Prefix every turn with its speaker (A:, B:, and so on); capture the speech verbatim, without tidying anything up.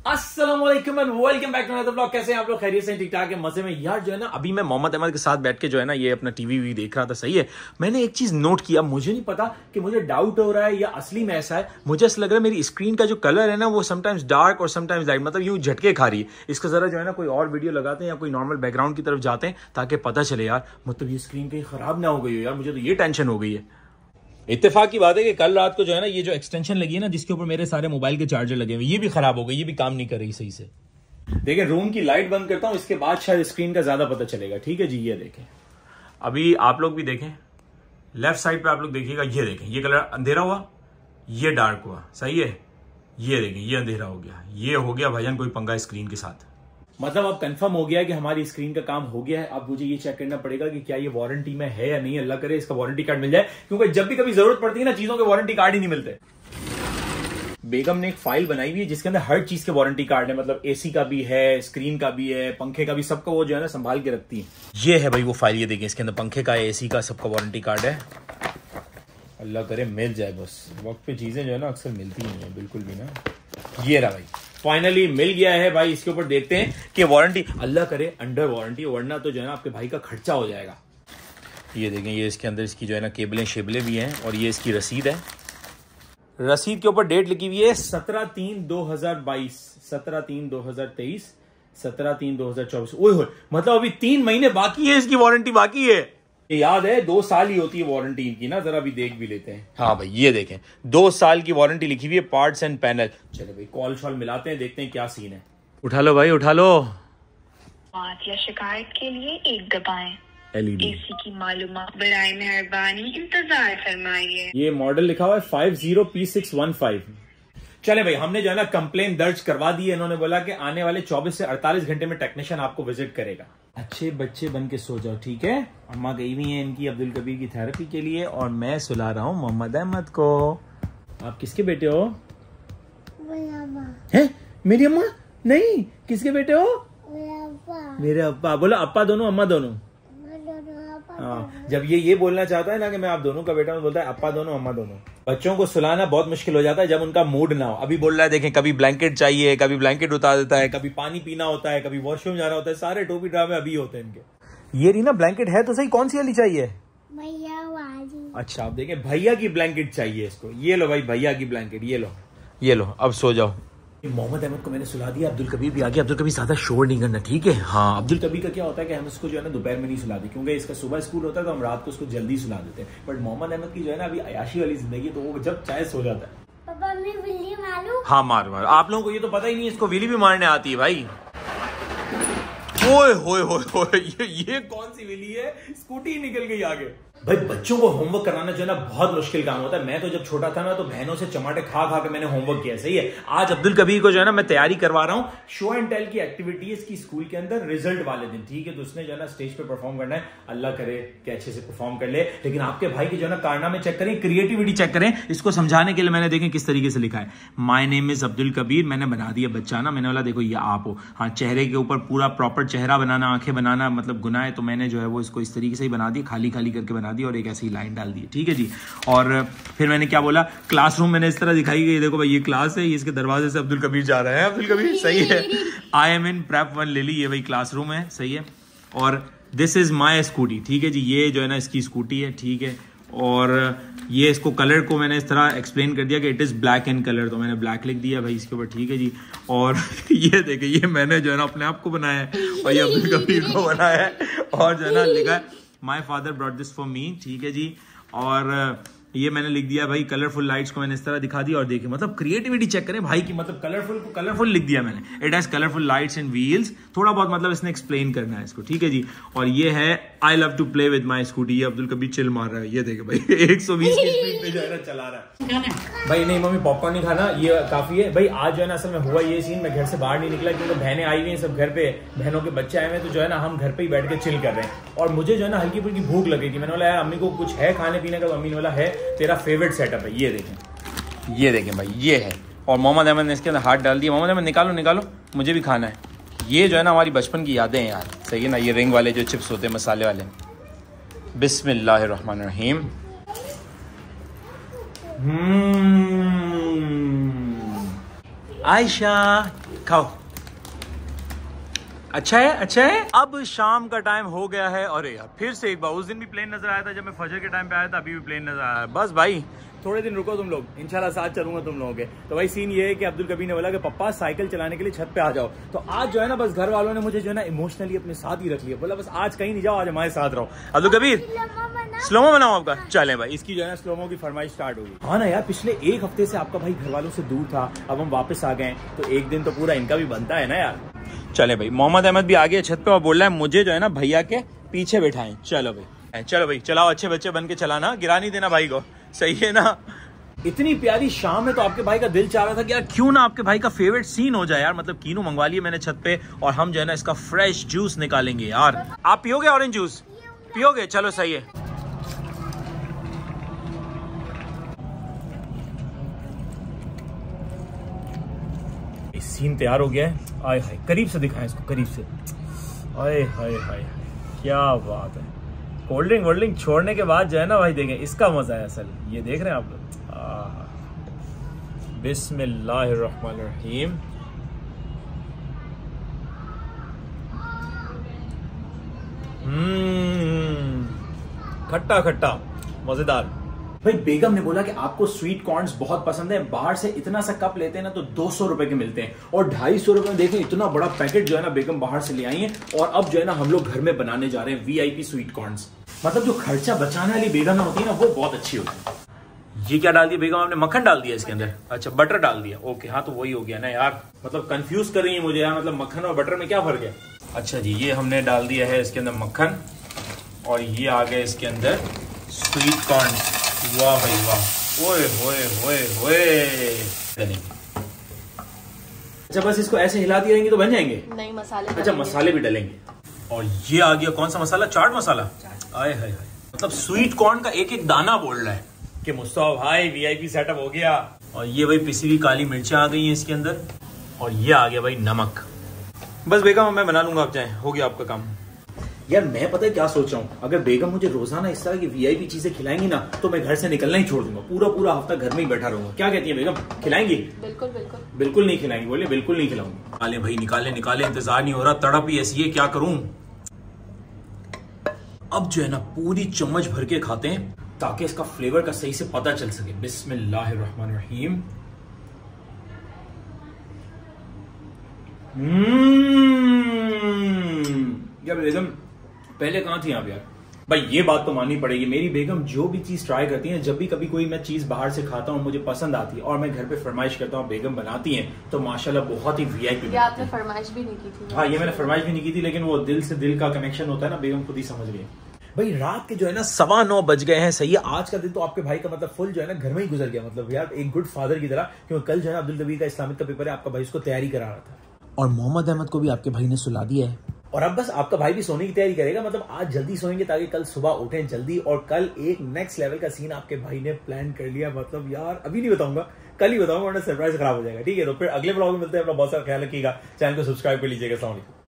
A: अस्सलाम वालेकुम and welcome back to another blog. कैसे हैं आप लोग? खैरियत से ठीक ठाक है, मजे में। यार जो है ना, अभी मैं मोहम्मद अहमद के साथ बैठ के जो है ना ये अपना टीवी वी देख रहा था। सही है, मैंने एक चीज नोट किया, मुझे नहीं पता कि मुझे डाउट हो रहा है या असली में ऐसा है। मुझे ऐसा लग रहा है मेरी स्क्रीन का जो कलर है ना वो समटाइम्स डार्क और समटाइम्स लाइट, मतलब यूं झटके खा रही है। इसका जरा जो है ना कोई और वीडियो लगाते हैं या कोई नॉर्मल बैकग्राउंड की तरफ जाते हैं ताकि पता चले यार, मतलब ये स्क्रीन कहीं खराब ना हो गई हो। यार मुझे तो ये टेंशन हो गई है। इत्तेफाक की बात है कि कल रात को जो है ना ये जो एक्सटेंशन लगी है ना जिसके ऊपर मेरे सारे मोबाइल के चार्जर लगे हुए, ये भी खराब हो गई, ये भी काम नहीं कर रही सही से। देखिए रूम की लाइट बंद करता हूं, इसके बाद शायद स्क्रीन का ज्यादा पता चलेगा। ठीक है जी, ये देखें, अभी आप लोग भी देखें, लेफ्ट साइड पे आप लोग देखिएगा, ये देखें, ये कलर अंधेरा हुआ, ये डार्क हुआ। सही है, ये देखें, ये अंधेरा हो गया, ये हो गया भाईजान कोई पंगा स्क्रीन के साथ। मतलब अब कंफर्म हो गया कि हमारी स्क्रीन का काम हो गया है। अब मुझे ये चेक करना पड़ेगा कि क्या ये वारंटी में है या नहीं। अल्लाह करे इसका वारंटी कार्ड मिल जाए, क्योंकि जब भी कभी जरूरत पड़ती है ना चीजों के वारंटी कार्ड ही नहीं मिलते। बेगम ने एक फाइल बनाई हुई है जिसके अंदर हर चीज के वारंटी कार्ड है, मतलब एसी का भी है, स्क्रीन का भी है, पंखे का भी, सबका वो जो है ना संभाल के रखती है। ये है भाई वो फाइल, ये देखिए, इसके अंदर पंखे का, एसी का, सबका वारंटी कार्ड है। अल्लाह करे मिल जाए बस। वक्त पे चीजें जो है ना अक्सर मिलती नहीं है बिल्कुल भी ना। ये रहा भाई, फाइनली मिल गया है भाई। इसके ऊपर देखते हैं कि वारंटी, अल्लाह करे अंडर वारंटी, वरना तो जो है ना आपके भाई का खर्चा हो जाएगा। ये देखें, ये इसके अंदर इसकी जो है ना केबलें शेबलें भी हैं, और ये इसकी रसीद है। रसीद के ऊपर डेट लिखी हुई है सत्रह तीन दो हजार बाईस, सत्रह तीन दो हजार तेईस, सत्रह तीन दो हजार चौबीस। ओए होए, मतलब अभी तीन महीने बाकी है, इसकी वारंटी बाकी है। ये याद है दो साल ही होती है वारंटी इनकी ना, जरा भी देख भी लेते हैं। हाँ भाई ये देखें, दो साल की वारंटी लिखी हुई है, पार्ट्स एंड पैनल। चलो भाई कॉल शॉल मिलाते हैं, देखते हैं क्या सीन है। उठा लो भाई, उठा लो।
B: बात या शिकायत के लिए एक दबाएं।
A: एलईडी
B: एसी की मालूमात बराए मेहरबानी इंतजार फरमाइए।
A: ये मॉडल लिखा हुआ है five zero P six one five. चले भाई, हमने जो है ना कंप्लेन दर्ज करवा दी है। इन्होंने बोला कि आने वाले चौबीस से अड़तालीस घंटे में टेक्नीशियन आपको विजिट करेगा। अच्छे बच्चे बन के सो जाओ, ठीक है। अम्मा गई हुई है इनकी अब्दुल कबीर की थेरेपी के लिए, और मैं सुला रहा हूँ मोहम्मद अहमद को। आप किसके बेटे हो? है मेरी अम्मा? नहीं, किसके बेटे हो? मेरे अप्पा। बोलो अप्पा दोनों, अम्मा दोनों। हाँ, जब ये ये बोलना चाहता है ना कि मैं आप दोनों का बेटा हूं, बोलता है अप्पा दोनों अम्मा दोनों। बच्चों को सुलाना बहुत मुश्किल हो जाता है जब उनका मूड ना हो। अभी बोल रहा है, देखें, कभी ब्लैंकेट चाहिए, कभी ब्लैंकेट उतार देता है, कभी पानी पीना होता है, कभी वॉशरूम जाना होता है। सारे टोपी ड्रामे अभी होते हैं इनके। ये रही ना ब्लैंकेट, है तो सही, कौन सी वाली चाहिए? भैया वाली। अच्छा, आप देखें, भैया की ब्लैंकेट चाहिए इसको। ये लो भाई भैया की ब्लैंकेट, ये लो, ये लो, अब सो जाओ। मोहम्मद अहमद को मैंने सुला दिया, अब्दुल कबीर भी आ गया। अब्दुल कबीर ज्यादा शोर नहीं करना, ठीक है। हाँ, अब्दुल कबीर का क्या होता है कि हम इसको जो है ना दोपहर में नहीं सुलाते, क्योंकि इसका सुबह स्कूल होता है तो हम रात को उसको जल्दी सुला देते हैं। बट मोहम्मद अहमद की जो है ना अभी अयाशी वाली जिंदगी, तो वो जब चाहे सो जाता है। पापा मैं बिल्ली मारूं? हाँ मार मार। आप लोगों को ये तो पता ही नहीं, इसको बिल्ली भी मारने आती है भाई। ओए होए होए होए, ये ये कौन सी बिल्ली है? स्कूटी निकल गई आगे। भाई बच्चों को होमवर्क कराना जो है ना बहुत मुश्किल काम होता है। मैं तो जब छोटा था ना तो बहनों से चमाटे खा खा के मैंने होमवर्क किया। सही है, आज अब्दुल कबीर को जो है ना मैं तैयारी करवा रहा हूँ शो एंड टेल की एक्टिविटीज की स्कूल के अंदर रिजल्ट वाले दिन। ठीक है, तो उसने जो है ना स्टेज पे परफॉर्म करना है। अल्लाह करे कि अच्छे से परफॉर्म कर ले। लेकिन आपके भाई की जो है ना कारनामे चेक करें, क्रिएटिविटी चेक करें। इसको समझाने के लिए मैंने देखें किस तरीके से लिखा है, my name is Abdul Kabir. मैंने बना दिया बच्चा ना, मैंने बोला देखो ये आप हो। हाँ, चेहरे के ऊपर पूरा प्रॉपर चेहरा बनाना, आंखें बनाना मतलब गुनाह है, तो मैंने जो है वो इसको इस तरीके से ही बना दी, खाली खाली करके बना दी, और एक ऐसी लाइन डाल दी। ठीक है जी। और फिर मैंने क्या बोला, क्लासरूम मैंने इस तरह दिखाई गई, देखो भाई ये क्लास है, ये इसके दरवाजे से अब्दुल कबीर जा रहा है। अब्दुल कबीर सही है। I am in prep one Lily, ये भाई क्लासरूम है। सही है। और दिस इज माई स्कूटी। ठीक है जी, ये जो है ना इसकी स्कूटी है। ठीक है, और ये इसको कलर को मैंने इस तरह एक्सप्लेन कर दिया कि it is black in colour, तो मैंने ब्लैक लिख दिया भाई इसके ऊपर। ठीक है जी। और ये देखिए, ये मैंने जो है ना अपने आप को बनाया है, और ये अब्दुल कबीर को बनाया है, और जो है ना लिखा है my father brought this for me. ठीक है जी। और ये मैंने लिख दिया भाई, कलरफुल लाइट्स को मैंने इस तरह दिखा दिया। और देखिए मतलब क्रिएटिविटी चेक करें भाई की, मतलब कलरफुल को कलरफुल लिख दिया मैंने। It has colourful lights and wheels, थोड़ा बहुत मतलब इसने एक्सप्लेन करना है इसको। ठीक है जी। और ये है I love to play with my scooty, ये अब्दुल कबीर चिल मार रहा है। ये देखे भाई एक सौ बीस की स्पीड पे जो है ना चला रहा है भाई। नहीं मम्मी पॉपकॉर्न नहीं खाना, ये काफी है भाई। आज जो है ना असल में हुआ ये सीन, मैं घर से बाहर नहीं निकला क्योंकि बहनें आई हुई हैं, सब घर पे, बहनों के बच्चे आए हुए, तो जो है ना हम घर पे ही बैठ के चिल कर रहे हैं। और मुझे जो है ना हल्की फुल्की भूख लगेगी। मैंने बोला यार अम्मी को कुछ है खाने पीने का, अम्मी ने बोला है तेरा फेवरेट सेटअप है, ये देखें, ये देखें भाई, ये है। और मोहम्मद अहमद ने इसके अंदर हाथ डाल दिया। मोहम्मद अहमद निकालो निकालो, मुझे भी खाना है। ये जो है ना हमारी बचपन की यादें हैं यार। सही है ना, ये रिंग वाले जो चिप्स होते हैं मसाले वाले। बिस्मिल्लाहिर्रहमानिर्रहीम। हम्म आयशा खाओ। अच्छा है, अच्छा है। अब शाम का टाइम हो गया है। अरे यार फिर से एक बार, उस दिन भी प्लेन नजर आया था जब मैं फजर के टाइम पे आया था, अभी भी प्लेन नजर आया है। बस भाई थोड़े दिन रुको तुम लोग, इंशाल्लाह साथ चलूंगा तुम लोगों के। तो भाई सीन ये है कि अब्दुल कबीर ने बोला कि पप्पा साइकिल चलाने के लिए छत पे आ जाओ। तो आज जो है ना बस घर वालों ने मुझे जो है ना इमोशनली अपने साथ ही रख लिया, बोला बस आज कहीं नहीं जाओ, आज हमारे साथ रहो। अब्दुल कबीर स्लोमो बनाओ आपका। चले भाई, इसकी जो है ना स्लोमो की फरमाइश स्टार्ट होगी। हाँ ना यार, पिछले एक हफ्ते से आपका भाई घर वालों से दूर था, अब हम वापस आ गए, तो एक दिन तो पूरा इनका भी बनता है ना यार। चले भाई, मोहम्मद अहमद भी आ गया छत पे और बोल रहा है मुझे जो है ना भैया के पीछे बैठाएं। चलो भाई, चलो भाई चलाओ, अच्छे बच्चे बन के चलाना, गिरा नहीं देना भाई को, सही है ना। इतनी प्यारी शाम है तो आपके भाई का दिल चाह रहा था कि यार क्यों ना आपके भाई का फेवरेट सीन हो जाए यार, मतलब कीनू मंगवा लिए मैंने छत पे और हम जो है ना इसका फ्रेश जूस निकालेंगे यार। आप पियोगे ऑरेंज जूस? पियोगे? चलो सही है। सीन तैयार हो गया है। आए हाय, करीब से दिखाएं इसको, करीब से। आए हाय हाय, क्या बात है। कोल्ड ड्रिंक वोल्ड ड्रिंक छोड़ने के बाद जो है ना भाई देखें इसका मजा है असल। ये देख रहे हैं आप लोग। बिस्मिल्लाहिर्रहमानिर्रहीम। हम्म, खट्टा खट्टा मजेदार। भाई बेगम ने बोला कि आपको स्वीट कॉर्न्स बहुत पसंद है, बाहर से इतना सा कप लेते हैं ना तो दो सौ रुपए के मिलते हैं, और ढाई सौ रुपए में देखें इतना बड़ा पैकेट जो है ना बेगम बाहर से ले आई है। और अब जो है ना हम लोग घर में बनाने जा रहे हैं वीआईपी स्वीट कॉर्न्स। मतलब जो खर्चा बचाने वाली बेगम होती है ना वो बहुत अच्छी होती है। ये क्या डाल दिया बेगम आपने? मक्खन डाल दिया इसके अंदर? अच्छा बटर डाल दिया, ओके। हाँ तो वही हो गया ना यार, मतलब कंफ्यूज कर रही है मुझे यार, मतलब मक्खन और बटर में क्या फर्क है? अच्छा जी, ये हमने डाल दिया है इसके अंदर मक्खन, और ये आ गया इसके अंदर स्वीट कॉर्न। वाह भाई वाह, ओए होए होए होए। अच्छा बस इसको ऐसे हिलाती रहेंगी तो बन जाएंगे? नहीं, मसाले। अच्छा मसाले भी डालेंगे। और ये आ गया कौन सा मसाला? चाट मसाला। आए हाय हाय, मतलब स्वीट कॉर्न का एक एक दाना बोल रहा है कि मुस्तफा भाई वीआईपी सेटअप हो गया। और ये भाई पिसी हुई काली मिर्चें आ गई हैं इसके अंदर, और ये आ गया भाई नमक। बस बेगम मैं बना लूंगा, आप जाएं, हो गया आपका काम। यार मैं पता है क्या सोच रहा हूँ, अगर बेगम मुझे रोजाना इस तरह की वीआईपी चीजें खिलाएंगी ना तो मैं घर से निकलना ही छोड़ दूंगा, पूरा पूरा हफ्ता घर में ही बैठा रहूंगा। क्या कहती है बेगम, खिलाएंगी? बिल्कुल बिल्कुल। बिल्कुल नहीं खिलाएंगी? बोले बिल्कुल नहीं खिलाऊंगी। निकाले भाई निकाले निकाले, इंतजार नहीं हो रहा, तड़प ही ऐसी है, क्या करूं। अब जो है ना पूरी चम्मच भर के खाते हैं ताकि इसका फ्लेवर का सही से पता चल सके। बिस्मिल्लाहिर्रहमानिर्रहीम। हम्म, यार बेगम पहले कहां थी आप यार? भाई ये बात तो माननी पड़ेगी, मेरी बेगम जो भी चीज ट्राई करती है, जब भी कभी कोई मैं चीज बाहर से खाता हूँ मुझे पसंद आती है और मैं घर पे फरमाइश करता हूँ, बेगम बनाती हैं तो माशाल्लाह बहुत ही वीआईपी। आपने फरमाइश भी नहीं की थी? हाँ ये मैंने फरमाइश भी नहीं की थी, लेकिन वो दिल से दिल का कनेक्शन होता है ना, बेगम खुद ही समझ गई। भाई रात के जो है ना सवा नौ बज गए हैं, सही है। आज का दिन तो आपके भाई का मतलब फुल जो है ना घर में ही गुजर गया, मतलब यार एक गुड फादर की तरह, क्योंकि कल जो है अब्दुल कबीर का इस्लामिक का पेपर है, आपका भाई उसको तैयारी करा रहा था, और मोहम्मद अहमद को भी आपके भाई ने सुला दिया है। और अब बस आपका भाई भी सोने की तैयारी करेगा, मतलब आज जल्दी सोएंगे ताकि कल सुबह उठें जल्दी। और कल एक नेक्स्ट लेवल का सीन आपके भाई ने प्लान कर लिया, मतलब यार अभी नहीं बताऊंगा, कल ही बताऊंगा वरना सरप्राइज खराब हो जाएगा। ठीक है, तो फिर अगले ब्लॉग में मिलते हैं। अपना बहुत सारा ख्याल रखिएगा, चैनल को सब्सक्राइब कर लीजिएगा। अस्सलाम वालेकुम।